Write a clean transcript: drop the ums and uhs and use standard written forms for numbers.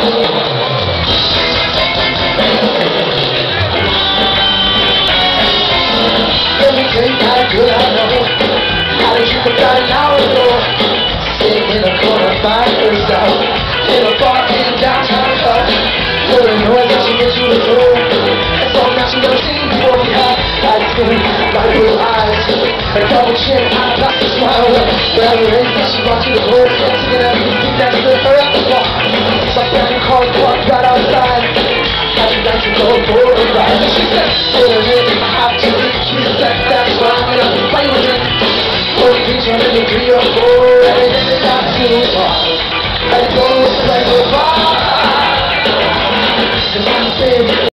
Let me tell you how good I know how to treat about an hour ago. Sitting in a corner by herself in a bar in downtown club. Heard a noise that she went through the door. And so now she never seen before. We had light skin, light blue eyes, a double chin, eyeglass to smile. Well, the race that she walked to the door, singing everything that stood her up the wall. My family car parked right outside. How'd you like to go for a ride? And she said, "Put her in, I have to be cute." That's why I'm gonna play with it. For the beach, I'm in the 3 or 4, and it's not too far. I go play with